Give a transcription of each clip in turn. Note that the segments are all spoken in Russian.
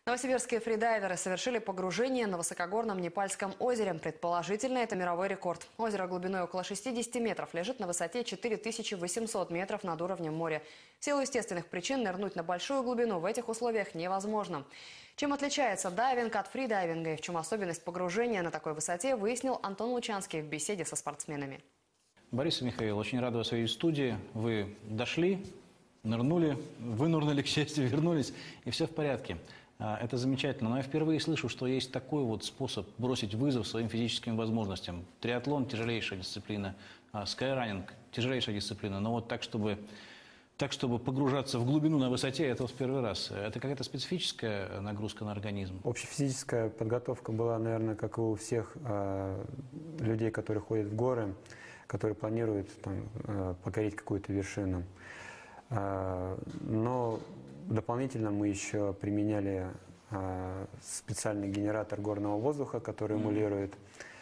Новосибирские фридайверы совершили погружение на высокогорном Непальском озере. Предположительно, это мировой рекорд. Озеро глубиной около 60 метров лежит на высоте 4800 метров над уровнем моря. В силу естественных причин нырнуть на большую глубину в этих условиях невозможно. Чем отличается дайвинг от фридайвинга и в чем особенность погружения на такой высоте, выяснил Антон Лучанский в беседе со спортсменами. Борис и Михаил, очень рад вас видеть в студии. Вы дошли, нырнули, вынырнули, к счастью, вернулись, и все в порядке. Это замечательно. Но я впервые слышу, что есть такой вот способ бросить вызов своим физическим возможностям. Триатлон – тяжелейшая дисциплина, скайранинг – тяжелейшая дисциплина. Но вот так, чтобы погружаться в глубину на высоте, это вот в первый раз. Это какая-то специфическая нагрузка на организм? Общефизическая подготовка была, наверное, как и у всех людей, которые ходят в горы, которые планируют покорить какую-то вершину. Но дополнительно мы еще применяли специальный генератор горного воздуха, который эмулирует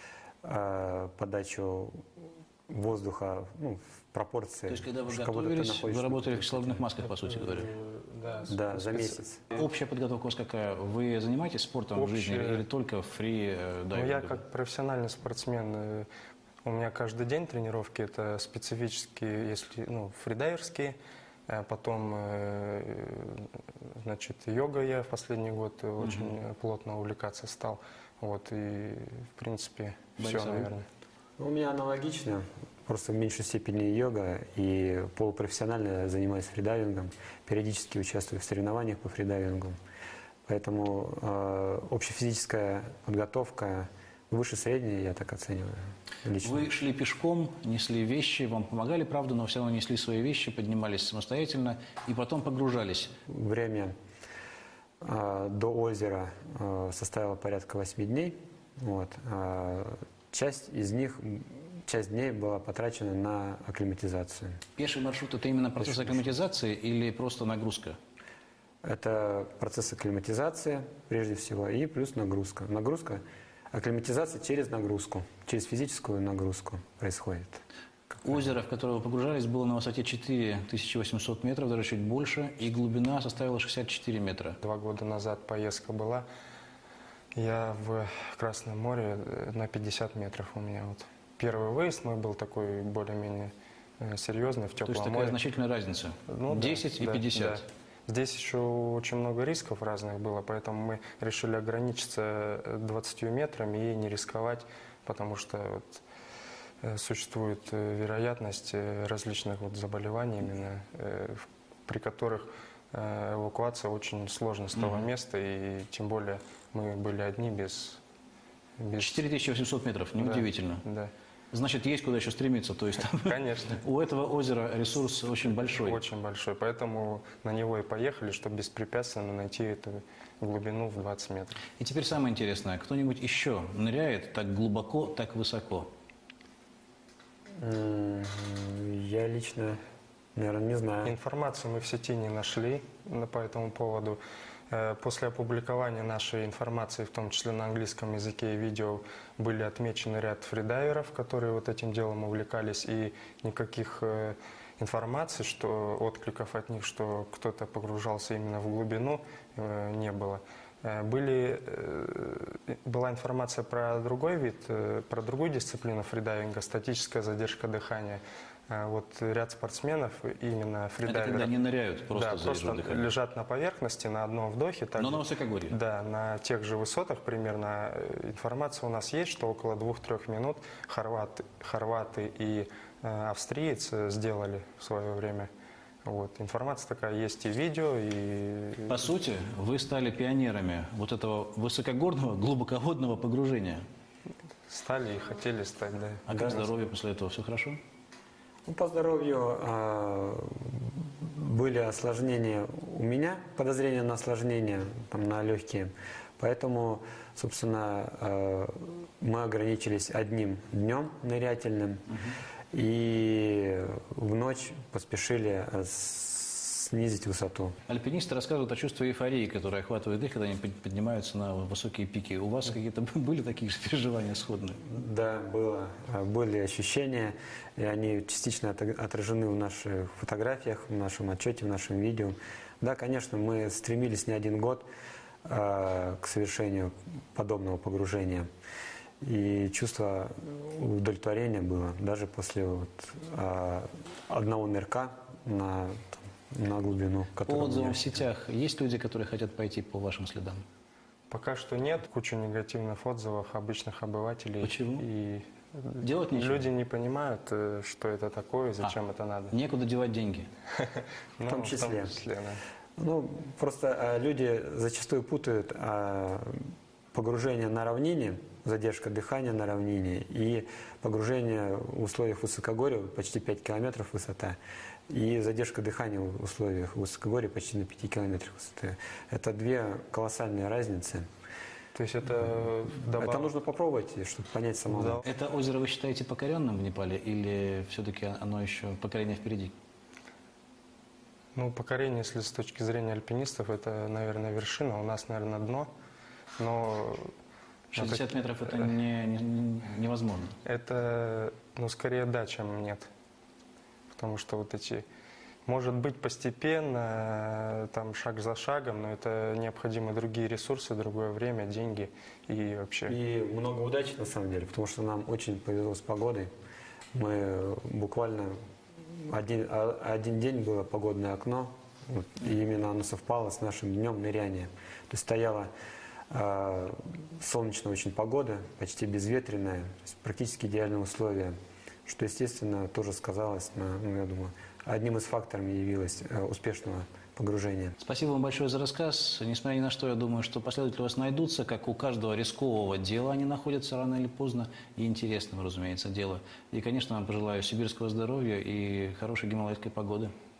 подачу воздуха в пропорции. То есть, когда вы готовились, вы работали в кислородных масках, по сути говоря? Да, за месяц. Общая подготовка у вас какая? Вы занимаетесь спортом в жизни или только фри-дайвингом? Я как профессиональный спортсмен, у меня каждый день тренировки, это специфические, если фридайверские. Потом, значит, йога я в последний год очень плотно увлекаться стал. Вот, и, в принципе, все, наверное. У меня аналогично, просто в меньшей степени йога, и полупрофессионально занимаюсь фридайвингом, периодически участвую в соревнованиях по фридайвингу. Поэтому общефизическая подготовка выше средней, я так оцениваю. Лично. Вы шли пешком, несли вещи, вам помогали, правда, но все равно несли свои вещи, поднимались самостоятельно и потом погружались. Время до озера составило порядка 8 дней. Вот. Часть дней была потрачена на акклиматизацию. Пеший маршрут – это именно процесс акклиматизации или просто нагрузка? Это процесс акклиматизации, прежде всего, и плюс нагрузка. Акклиматизация через нагрузку, через физическую нагрузку происходит. Озеро, в которое вы погружались, было на высоте 4800 метров, даже чуть больше, и глубина составила 64 метра. 2 года назад поездка была. Я в Красном море на 50 метров у меня. Вот. Первый выезд мой был такой более-менее серьезный, в теплом море. То есть такая значительная разница? 10 и 50? Да. Здесь еще очень много рисков разных было, поэтому мы решили ограничиться 20 метрами и не рисковать, потому что существует вероятность различных заболеваний, именно, при которых эвакуация очень сложна с того места, и тем более мы были одни без... 4800 метров, неудивительно. Да. Значит, есть куда еще стремиться, то есть конечно. У этого озера ресурс очень большой. Очень большой, поэтому на него и поехали, чтобы беспрепятственно найти эту глубину в 20 метров. И теперь самое интересное, кто-нибудь еще ныряет так глубоко, так высоко? Я лично, наверное, не знаю. Информацию мы в сети не нашли по этому поводу. После опубликования нашей информации, в том числе на английском языке и видео, были отмечены ряд фридайверов, которые вот этим делом увлекались, и никаких информаций, откликов от них, что кто-то погружался именно в глубину, не было. Была информация про другой вид, про другую дисциплину фридайвинга, статическая задержка дыхания. Вот ряд спортсменов, именно фридайверов. Это когда не ныряют, просто задержат дыхание. Лежат на поверхности на одном вдохе. Но на высокогорье? Да, на тех же высотах примерно. Информация у нас есть, что около 2-3 минут хорваты и австриец сделали в свое время. Вот. Информация такая есть, и видео, и... По сути, вы стали пионерами вот этого высокогорного, глубоководного погружения. Стали и хотели стать, да. А как здоровье после этого? Все хорошо? По здоровью были осложнения у меня, подозрения на осложнения, на легкие. Поэтому, собственно, мы ограничились одним днем нырятельным. И в ночь поспешили снизить высоту. Альпинисты рассказывают о чувстве эйфории, которое охватывает их, когда они поднимаются на высокие пики. У вас какие-то были такие же переживания сходные? Да, были ощущения, и они частично отражены в наших фотографиях, в нашем отчете, в нашем видео. Да, конечно, мы стремились не один год к совершению подобного погружения. И чувство удовлетворения было даже после одного нырка на глубину. По отзывам в сетях есть люди, которые хотят пойти по вашим следам? Пока что нет. Куча негативных отзывов обычных обывателей. Почему? И Делать нечего? люди не понимают, что это такое, зачем это надо. Некуда девать деньги. В том числе. Да. Ну, просто люди зачастую путают погружение на равнине, задержка дыхания на равнине и погружение в условиях высокогорья, почти 5 километров высота, и задержка дыхания в условиях высокогорья почти на 5 километрах высоты. Это две колоссальные разницы. То есть это Это нужно попробовать, чтобы понять самому. Да. Это озеро вы считаете покоренным в Непале или все-таки оно еще покорение впереди? Ну, покорение, если с точки зрения альпинистов, это, наверное, вершина. У нас, наверное, дно. Но 60 метров это невозможно. это, ну, скорее да, чем нет. Потому что вот эти... Может быть, постепенно, там, шаг за шагом, но это необходимы другие ресурсы, другое время, деньги и вообще... И много удачи на самом деле, потому что нам очень повезло с погодой. Мы буквально один день было погодное окно, и именно оно совпало с нашим днем ныряния. То есть стояла солнечная очень погода, почти безветренная, то есть практически идеальные условия, что, естественно, тоже сказалось, я думаю, одним из факторов явилось успешного погружения. Спасибо вам большое за рассказ. Несмотря ни на что, я думаю, что последователи у вас найдутся, как у каждого рискового дела они находятся рано или поздно, и интересного, разумеется, дела. И, конечно, вам пожелаю сибирского здоровья и хорошей гималайской погоды.